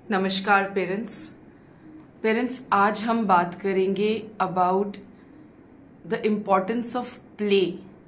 नमस्कार पेरेंट्स आज हम बात करेंगे about the importance of play.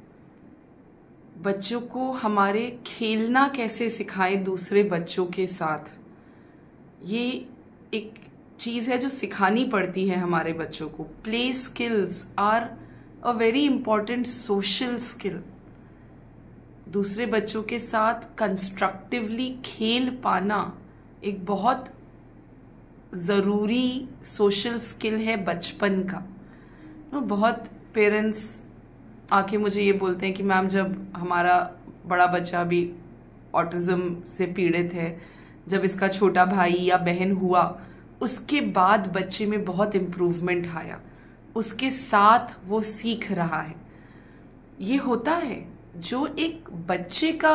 बच्चों को हमारे खेलना कैसे सिखाएं दूसरे बच्चों के साथ, ये एक चीज़ है जो सिखानी पड़ती है हमारे बच्चों को। Play skills are a very important social skill. दूसरे बच्चों के साथ कंस्ट्रक्टिवली खेल पाना एक बहुत ज़रूरी सोशल स्किल है बचपन का। बहुत पेरेंट्स आके मुझे ये बोलते हैं कि मैम, जब हमारा बड़ा बच्चा भी ऑटिज्म से पीड़ित है, जब इसका छोटा भाई या बहन हुआ, उसके बाद बच्चे में बहुत इम्प्रूवमेंट आया, उसके साथ वो सीख रहा है। ये होता है जो एक बच्चे का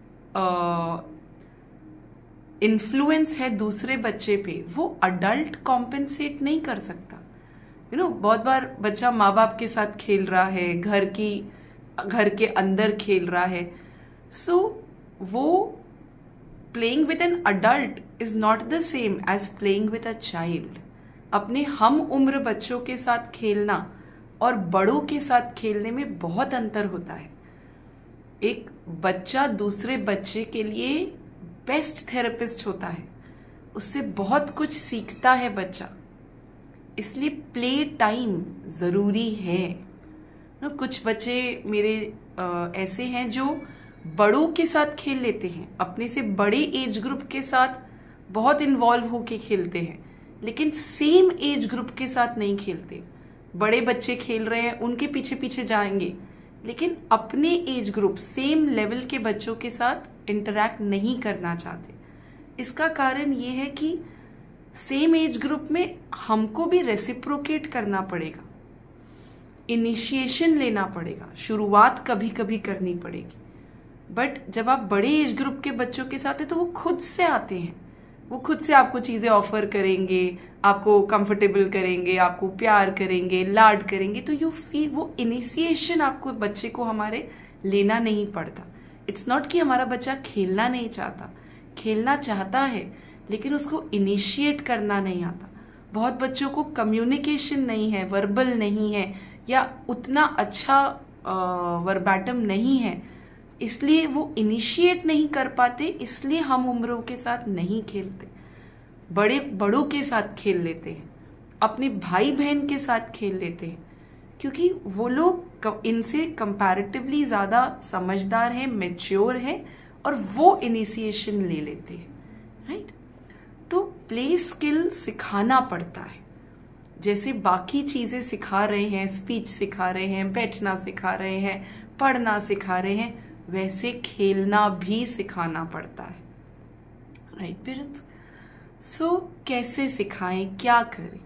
इन्फ्लुएंस है दूसरे बच्चे पे, वो अडल्ट कॉम्पेंसेट नहीं कर सकता। बहुत बार बच्चा माँ बाप के साथ खेल रहा है, घर के अंदर खेल रहा है, सो वो playing with an adult is not the same as playing with a child. अपने हम उम्र बच्चों के साथ खेलना और बड़ों के साथ खेलने में बहुत अंतर होता है। एक बच्चा दूसरे बच्चे के लिए बेस्ट थेरेपिस्ट होता है, उससे बहुत कुछ सीखता है बच्चा, इसलिए प्ले टाइम ज़रूरी है। कुछ बच्चे मेरे ऐसे हैं जो बड़ों के साथ खेल लेते हैं, अपने से बड़े एज ग्रुप के साथ बहुत इन्वॉल्व होके खेलते हैं, लेकिन सेम एज ग्रुप के साथ नहीं खेलते। बड़े बच्चे खेल रहे हैं, उनके पीछे पीछे जाएंगे, लेकिन अपने एज ग्रुप सेम लेवल के बच्चों के साथ इंटरैक्ट नहीं करना चाहते। इसका कारण ये है कि सेम एज ग्रुप में हमको भी रेसिप्रोकेट करना पड़ेगा, इनिशिएशन लेना पड़ेगा, शुरुआत कभी कभी करनी पड़ेगी। बट जब आप बड़े एज ग्रुप के बच्चों के साथ हैं तो वो खुद से आते हैं, वो खुद से आपको चीज़ें ऑफर करेंगे, आपको कंफर्टेबल करेंगे, आपको प्यार करेंगे, लाड करेंगे। तो यू फील वो इनिशिएशन आपको बच्चे को हमारे लेना नहीं पड़ता। इट्स नॉट कि हमारा बच्चा खेलना नहीं चाहता, खेलना चाहता है, लेकिन उसको इनिशिएट करना नहीं आता। बहुत बच्चों को कम्युनिकेशन नहीं है, वर्बल नहीं है, या उतना अच्छा वर्बैटम नहीं है, इसलिए वो इनिशिएट नहीं कर पाते, इसलिए हम उम्रों के साथ नहीं खेलते। बड़ों के साथ खेल लेते हैं, अपने भाई बहन के साथ खेल लेते हैं, क्योंकि वो लोग इनसे कंपैरेटिवली ज़्यादा समझदार हैं, मैच्योर हैं, और वो इनिशिएशन ले लेते हैं, राइट। तो प्ले स्किल सिखाना पड़ता है। जैसे बाकी चीज़ें सिखा रहे हैं, स्पीच सिखा रहे हैं, बैठना सिखा रहे हैं, पढ़ना सिखा रहे हैं, वैसे खेलना भी सिखाना पड़ता है, राइट पेरेंट्स। सो कैसे सिखाएं, क्या करें?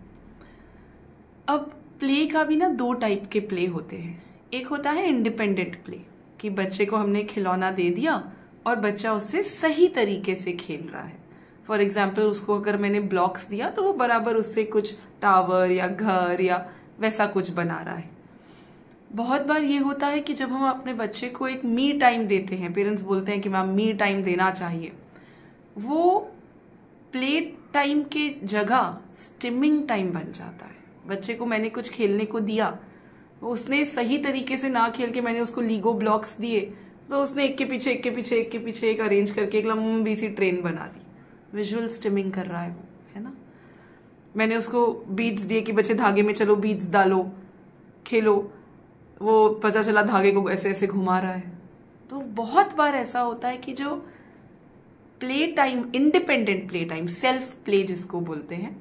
अब प्ले का भी ना दो टाइप के प्ले होते हैं। एक होता है इंडिपेंडेंट प्ले, कि बच्चे को हमने खिलौना दे दिया और बच्चा उससे सही तरीके से खेल रहा है। फॉर एग्जाम्पल, उसको अगर मैंने ब्लॉक्स दिया तो वो बराबर उससे कुछ टावर या घर या वैसा कुछ बना रहा है। बहुत बार ये होता है कि जब हम अपने बच्चे को एक मी टाइम देते हैं, पेरेंट्स बोलते हैं कि मैम मी टाइम देना चाहिए, वो प्ले टाइम के जगह स्टिमिंग टाइम बन जाता है। बच्चे को मैंने कुछ खेलने को दिया, उसने सही तरीके से ना खेल के मैंने उसको लीगो ब्लॉक्स दिए, तो उसने एक के पीछे एक के पीछे एक के पीछे एक अरेंज करके एक लंबी सी ट्रेन बना दी। विजुअल स्टिमिंग कर रहा है वो, है ना। मैंने उसको बीड्स दिए कि बच्चे धागे में चलो, बीड्स डालो, खेलो, वो पता चला धागे को ऐसे ऐसे घुमा रहा है। तो बहुत बार ऐसा होता है कि जो play time, independent play time, self play जिसको बोलते हैं,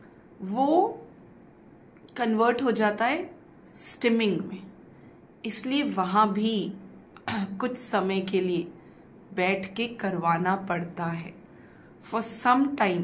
वो कन्वर्ट हो जाता है स्टिमिंग में। इसलिए वहाँ भी कुछ समय के लिए बैठ के करवाना पड़ता है, for some time,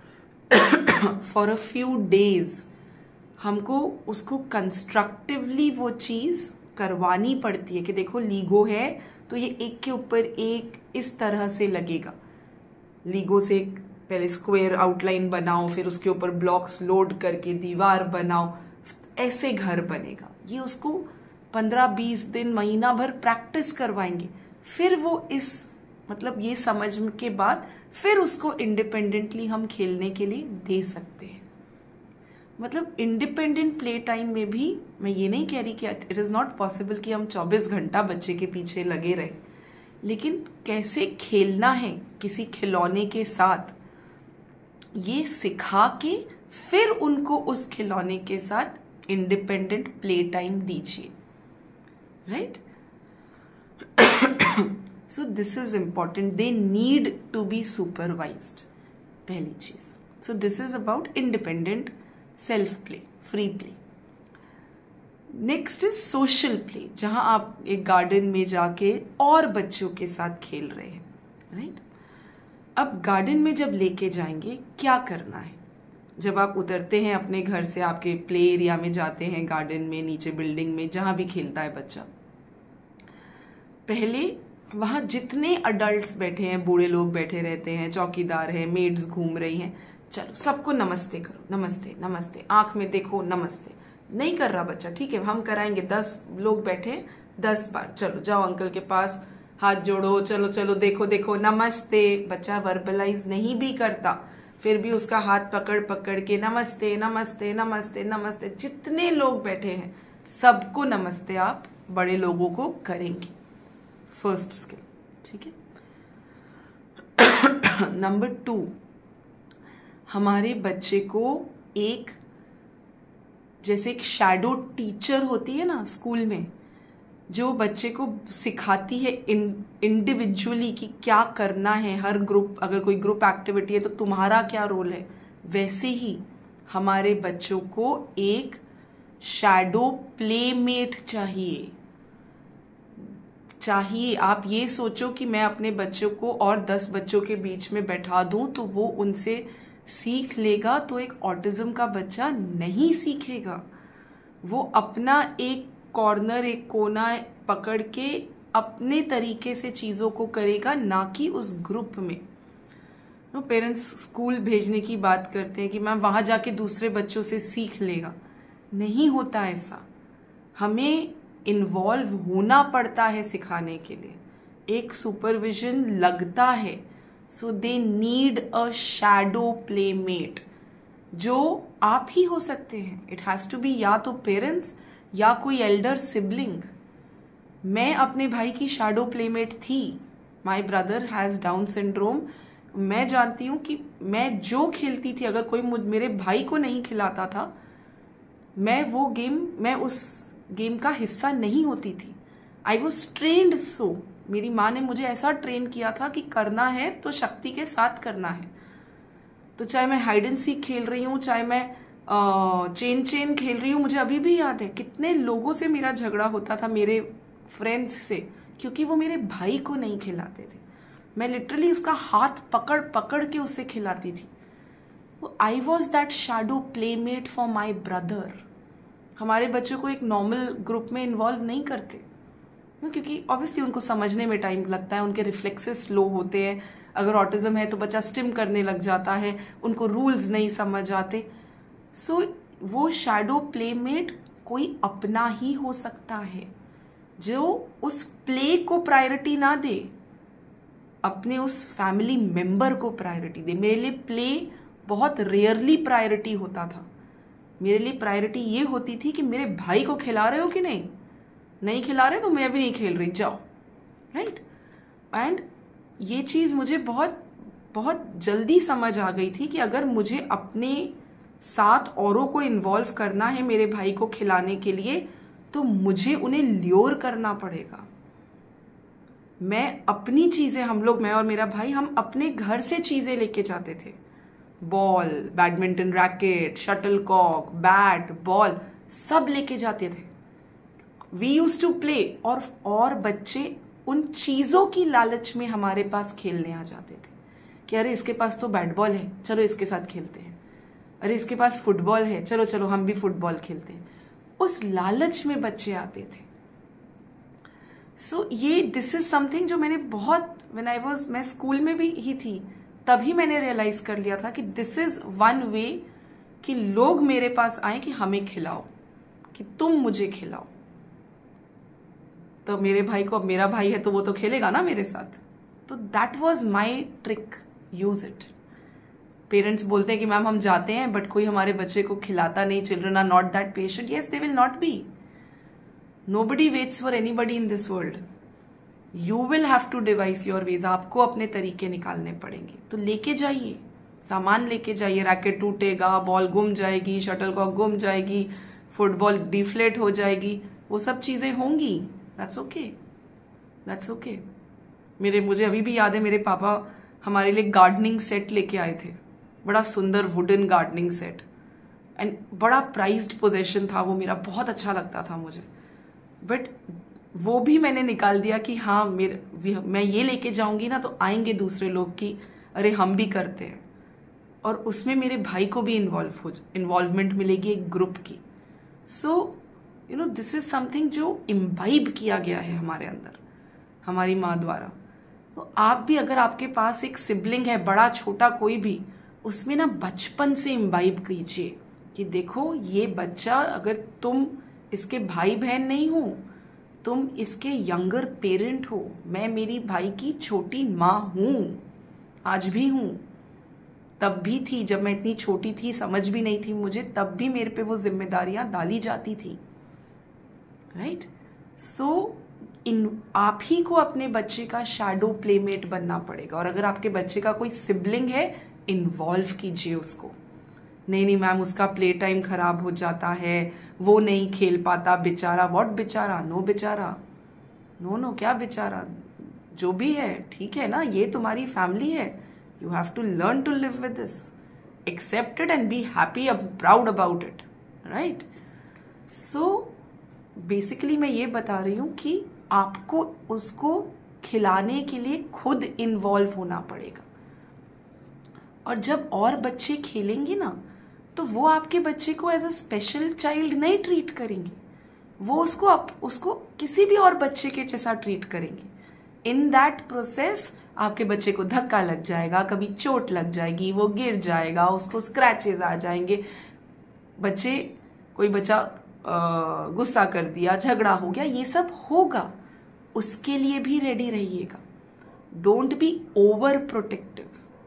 for a few days हमको उसको कंस्ट्रक्टिवली वो चीज़ करवानी पड़ती है कि देखो लीगो है तो ये एक के ऊपर एक इस तरह से लगेगा। लीगो से पहले स्क्वायर आउटलाइन बनाओ, फिर उसके ऊपर ब्लॉक्स लोड करके दीवार बनाओ, ऐसे घर बनेगा। ये उसको 15-20 दिन, महीना भर प्रैक्टिस करवाएंगे, फिर वो इस मतलब ये समझ के बाद फिर उसको इंडिपेंडेंटली हम खेलने के लिए दे सकते हैं। मतलब इंडिपेंडेंट प्ले टाइम में भी मैं ये नहीं कह रही कि इट इज़ नॉट पॉसिबल कि हम 24 घंटा बच्चे के पीछे लगे रहें, लेकिन कैसे खेलना है किसी खिलौने के साथ ये सिखा के फिर उनको उस खिलौने के साथ इंडिपेंडेंट प्ले टाइम दीजिए, right. So this is important, they need to be supervised, पहली चीज। So this is about independent self play, free play. Next is social play, जहां आप एक गार्डन में जाके और बच्चों के साथ खेल रहे हैं, राइट। अब गार्डन में जब लेके जाएंगे क्या करना है, जब आप उतरते हैं अपने घर से, आपके प्ले एरिया में जाते हैं, गार्डन में, नीचे बिल्डिंग में, जहां भी खेलता है बच्चा, पहले वहां जितने अडल्ट्स बैठे हैं, बूढ़े लोग बैठे रहते हैं, चौकीदार है, मेड्स घूम रही हैं, चलो सबको नमस्ते करो, नमस्ते नमस्ते, आंख में देखो, नमस्ते। नहीं कर रहा बच्चा, ठीक है हम कराएंगे, 10 लोग बैठे 10 बार, चलो जाओ अंकल के पास, हाथ जोड़ो, चलो चलो देखो देखो नमस्ते। बच्चा वर्बलाइज नहीं भी करता, फिर भी उसका हाथ पकड़ पकड़ के नमस्ते नमस्ते नमस्ते नमस्ते, जितने लोग बैठे हैं सबको नमस्ते आप बड़े लोगों को करेंगे, फर्स्ट स्किल, ठीक है। नंबर 2, हमारे बच्चे को एक, जैसे एक शैडो टीचर होती है ना स्कूल में, जो बच्चे को सिखाती है इंडिविजुअली कि क्या करना है, हर ग्रुप, अगर कोई ग्रुप एक्टिविटी है तो तुम्हारा क्या रोल है, वैसे ही हमारे बच्चों को एक शैडो प्लेमेट चाहिए। आप ये सोचो कि मैं अपने बच्चों को और 10 बच्चों के बीच में बैठा दूं तो वो उनसे सीख लेगा, तो एक ऑटिज्म का बच्चा नहीं सीखेगा। वो अपना एक कॉर्नर, एक कोना पकड़ के अपने तरीके से चीज़ों को करेगा, ना कि उस ग्रुप में। तो पेरेंट्स स्कूल भेजने की बात करते हैं कि मैम वहाँ जाके दूसरे बच्चों से सीख लेगा, नहीं होता ऐसा। हमें इन्वॉल्व होना पड़ता है सिखाने के लिए, एक सुपरविजन लगता है। So they need a shadow playmate, जो आप ही हो सकते हैं। इट हैज़ टू बी या तो पेरेंट्स या कोई एल्डर सिबलिंग। मैं अपने भाई की शैडो प्लेमेट थी। My brother has Down syndrome. मैं जानती हूँ कि मैं जो खेलती थी, अगर कोई मेरे भाई को नहीं खिलाता था, मैं उस गेम का हिस्सा नहीं होती थी। आई वॉज ट्रेन्ड सो, मेरी माँ ने मुझे ऐसा ट्रेन किया था कि करना है तो शक्ति के साथ करना है। तो चाहे मैं हाइड एंड सीक खेल रही हूँ, चाहे मैं चेन खेल रही हूँ, मुझे अभी भी याद है कितने लोगों से मेरा झगड़ा होता था, मेरे फ्रेंड्स से, क्योंकि वो मेरे भाई को नहीं खिलाते थे। मैं लिटरली उसका हाथ पकड़ पकड़ के उससे खिलाती थी। I was that shadow playmate for my brother. हमारे बच्चों को एक नॉर्मल ग्रुप में इन्वॉल्व नहीं करते, क्योंकि ऑब्वियसली उनको समझने में टाइम लगता है, उनके रिफ्लेक्सेस स्लो होते हैं। अगर ऑटिज्म है तो बच्चा स्टिम करने लग जाता है, उनको रूल्स नहीं समझ आते। सो वो शैडो प्लेमेट कोई अपना ही हो सकता है, जो उस प्ले को प्रायोरिटी ना दे, अपने उस फैमिली मेंबर को प्रायोरिटी दे। मेरे लिए प्ले बहुत रेयरली प्रायोरिटी होता था। मेरे लिए प्रायोरिटी ये होती थी कि मेरे भाई को खिला रहे हो कि नहीं, नहीं खिला रहे तो मैं भी नहीं खेल रही, जाओ, राइट। एंड ये चीज़ मुझे बहुत बहुत जल्दी समझ आ गई थी कि अगर मुझे अपने साथ औरों को इन्वॉल्व करना है मेरे भाई को खिलाने के लिए, तो मुझे उन्हें ल्योर करना पड़ेगा। मैं अपनी चीज़ें, हम लोग, मैं और मेरा भाई, हम अपने घर से चीज़ें लेके जाते थे। Ball, badminton racket, shuttlecock, bat, ball, सब लेके जाते थे। We use to play. और बच्चे उन चीज़ों की लालच में हमारे पास खेलने आ जाते थे कि अरे इसके पास तो बैट बॉल है, चलो इसके साथ खेलते हैं। अरे इसके पास फुटबॉल है, चलो चलो हम भी फुटबॉल खेलते हैं। उस लालच में बच्चे आते थे। सो ये दिस इज समथिंग जो मैंने बहुत, मैं स्कूल में भी ही थी, तभी मैंने रियलाइज कर लिया था कि दिस इज वन वे कि लोग मेरे पास आए कि हमें खिलाओ, कि तुम मुझे खिलाओ। तो मेरे भाई को, अब मेरा भाई है तो वो तो खेलेगा ना मेरे साथ। तो that was my trick use it. Parents बोलते हैं कि मैम हम जाते हैं बट कोई हमारे बच्चे को खिलाता नहीं, children are not that patient. Yes, they will not be. Nobody waits for anybody in this world. You will have to devise your ways. आपको अपने तरीके निकालने पड़ेंगे। तो लेके जाइए, सामान लेके जाइए। रैकेट टूटेगा, बॉल गुम जाएगी, शटलकॉक गुम जाएगी, फुटबॉल डिफ्लेट हो जाएगी, वो सब चीजें होंगी। That's okay, that's okay. मुझे अभी भी याद है, मेरे पापा हमारे लिए गार्डनिंग सेट लेके आए थे, बड़ा सुंदर वुडन गार्डनिंग सेट, एंड बड़ा प्राइज्ड पोजेशन था वो मेरा, बहुत अच्छा लगता था मुझे। बट वो भी मैंने निकाल दिया कि हाँ मैं ये लेके जाऊंगी ना तो आएंगे दूसरे लोग कि अरे हम भी करते हैं, और उसमें मेरे भाई को भी इन्वॉल्वमेंट मिलेगी एक ग्रुप की। सो दिस इज समथिंग जो इम्बाइब किया गया है हमारे अंदर हमारी माँ द्वारा। तो आप भी, अगर आपके पास एक सिबलिंग है, बड़ा छोटा कोई भी, उसमें ना बचपन से इम्बाइब कीजिए कि देखो ये बच्चा, अगर तुम इसके भाई बहन नहीं हो, तुम इसके यंगर पेरेंट हो। मैं मेरी भाई की छोटी माँ हूं, आज भी हूं, तब भी थी। जब मैं इतनी छोटी थी, समझ भी नहीं थी मुझे, तब भी मेरे पे वो जिम्मेदारियां डाली जाती थी। राइट? सो आप ही को अपने बच्चे का शैडो प्लेमेट बनना पड़ेगा। और अगर आपके बच्चे का कोई सिबलिंग है, इन्वॉल्व कीजिए उसको। नहीं मैम उसका प्ले टाइम खराब हो जाता है, वो नहीं खेल पाता बेचारा। व्हाट बेचारा? नो बेचारा, नो क्या बेचारा, जो भी है ठीक है ना, ये तुम्हारी फैमिली है। You have to learn to live with this, accept it and be happy, proud about it. Right? So basically मैं ये बता रही हूं कि आपको उसको खिलाने के लिए खुद इन्वॉल्व होना पड़ेगा। और जब और बच्चे खेलेंगे ना, तो वो आपके बच्चे को एज अ स्पेशल चाइल्ड नहीं ट्रीट करेंगे, वो उसको किसी भी और बच्चे के जैसा ट्रीट करेंगे। इन दैट प्रोसेस आपके बच्चे को धक्का लग जाएगा, कभी चोट लग जाएगी, वो गिर जाएगा, उसको स्क्रैचेस आ जाएंगे। कोई बच्चा गुस्सा कर दिया, झगड़ा हो गया, ये सब होगा, उसके लिए भी रेडी रहिएगा। Don't be over protective.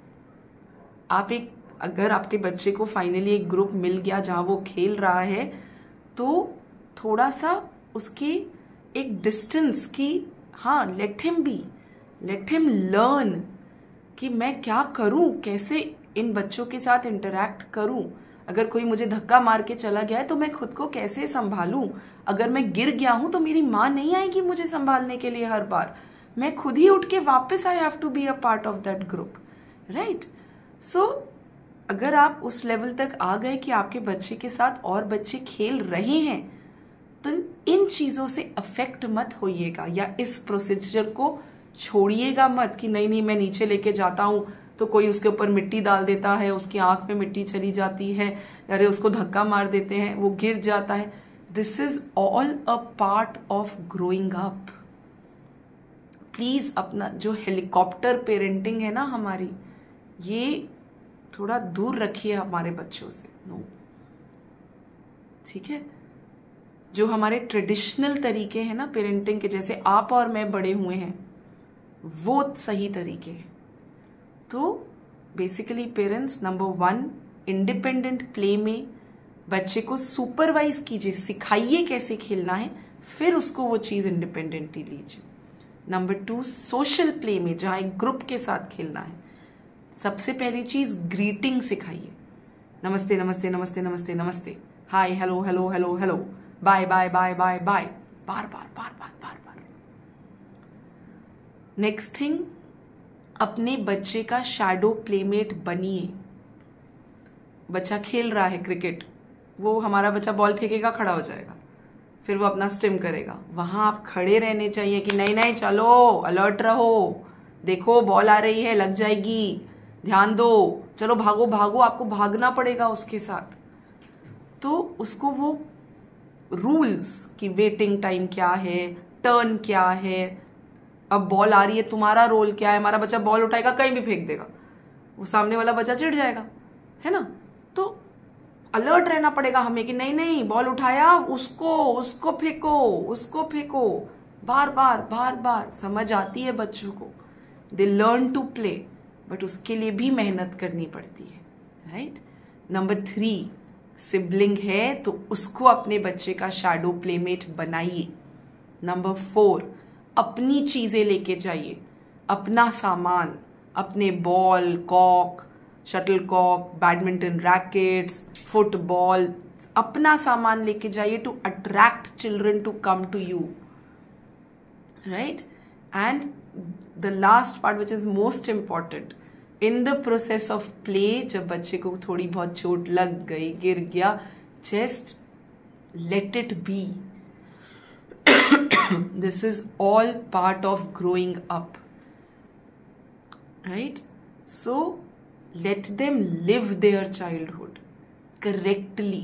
अगर आपके बच्चे को फाइनली एक ग्रुप मिल गया जहां वो खेल रहा है, तो थोड़ा सा उसकी एक डिस्टेंस की, हाँ, लेट हिम लर्न कि मैं क्या करूं, कैसे इन बच्चों के साथ इंटरैक्ट करूं। अगर कोई मुझे धक्का मार के चला गया है तो मैं खुद को कैसे संभालूं। अगर मैं गिर गया हूं तो मेरी माँ नहीं आएगी मुझे संभालने के लिए हर बार, मैं खुद ही उठ के वापस I have to be a part of that group. Right? So अगर आप उस लेवल तक आ गए कि आपके बच्चे के साथ और बच्चे खेल रहे हैं, तो इन चीजों से अफेक्ट मत होइएगा, या इस प्रोसीजर को छोड़िएगा मत कि नहीं मैं नीचे लेके जाता हूं तो कोई उसके ऊपर मिट्टी डाल देता है, उसकी आंख में मिट्टी चली जाती है, अरे उसको धक्का मार देते हैं, वो गिर जाता है। This is all a part of growing up. Please अपना जो हेलीकॉप्टर पेरेंटिंग है ना हमारी, ये थोड़ा दूर रखिए हमारे बच्चों से। नो, ठीक है? जो हमारे ट्रेडिशनल तरीके हैं ना पेरेंटिंग के, जैसे आप और मैं बड़े हुए हैं, वो सही तरीके हैं। तो basically parents, number 1, independent play में बच्चे को सुपरवाइज कीजिए, सिखाइए कैसे खेलना है, फिर उसको वो चीज इंडिपेंडेंटली लीजिए। नंबर 2, सोशल प्ले में जहां एक ग्रुप के साथ खेलना है, सबसे पहली चीज ग्रीटिंग सिखाइए। नमस्ते नमस्ते नमस्ते नमस्ते नमस्ते, hi hello hello hello hello, bye bye bye bye bye, बार बार बार बार बार बार। नेक्स्ट थिंग, अपने बच्चे का शैडो प्लेमेट बनिए। बच्चा खेल रहा है क्रिकेट, वो हमारा बच्चा बॉल फेंकेगा, खड़ा हो जाएगा, फिर वो अपना स्टिम करेगा, वहां आप खड़े रहने चाहिए कि नहीं चलो, अलर्ट रहो, देखो बॉल आ रही है, लग जाएगी, ध्यान दो, चलो भागो भागो, आपको भागना पड़ेगा उसके साथ। तो उसको वो रूल्स की वेटिंग टाइम क्या है, टर्न क्या है, अब बॉल आ रही है, तुम्हारा रोल क्या है। हमारा बच्चा बॉल उठाएगा, कहीं भी फेंक देगा, वो सामने वाला बच्चा चिढ़ जाएगा, है ना? तो अलर्ट रहना पड़ेगा हमें कि नहीं बॉल उठाया, उसको फेंको, बार बार बार बार। समझ आती है बच्चों को, they learn to play. But उसके लिए भी मेहनत करनी पड़ती है, राइट। नंबर 3, सिबलिंग है तो उसको अपने बच्चे का शैडो प्लेमेट बनाइए। नंबर 4, अपनी चीजें लेके जाइए, अपना सामान, अपने ball, cock, shuttle cock, badminton rackets, football, अपना सामान लेके जाइए to attract children to come to you, right. And the last part which is most important, in the process of play, जब बच्चे को थोड़ी बहुत चोट लग गई, गिर गया, just let it be. This is all part of growing up, right. So let them live their childhood correctly,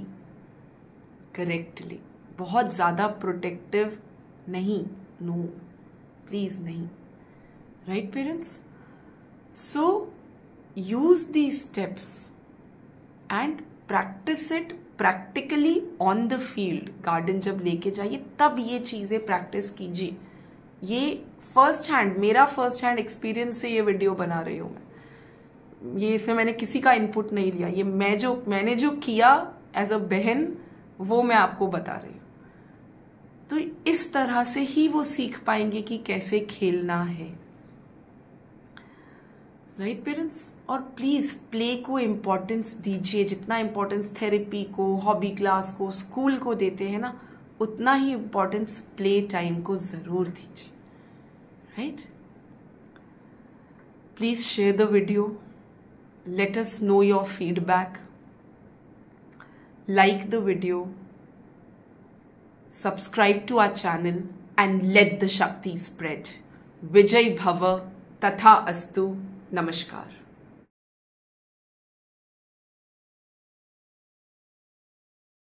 बहुत ज़्यादा प्रोटेक्टिव नहीं, नो प्लीज नहीं, right parents. So use these steps and practice it practically on the field। Garden जब लेके जाइए तब ये चीज़ें प्रैक्टिस कीजिए। ये मेरा फर्स्ट हैंड एक्सपीरियंस से ये वीडियो बना रही हूँ मैं, ये इसमें मैंने किसी का इनपुट नहीं लिया, ये मैंने जो किया एज अ बहन वो मैं आपको बता रही हूँ। तो इस तरह से ही वो सीख पाएंगे कि कैसे खेलना है, राइट पेरेंट्स। और प्लीज प्ले को इम्पोर्टेंस दीजिए, जितना इम्पोर्टेंस थेरेपी को, हॉबी क्लास को, स्कूल को देते हैं ना, उतना ही इम्पोर्टेंस प्ले टाइम को जरूर दीजिए, राइट। Please share the video, let us know your feedback, like the video, subscribe to our channel and let the Shakti spread. Vijay Bhava Tatha Astu. Namaskar.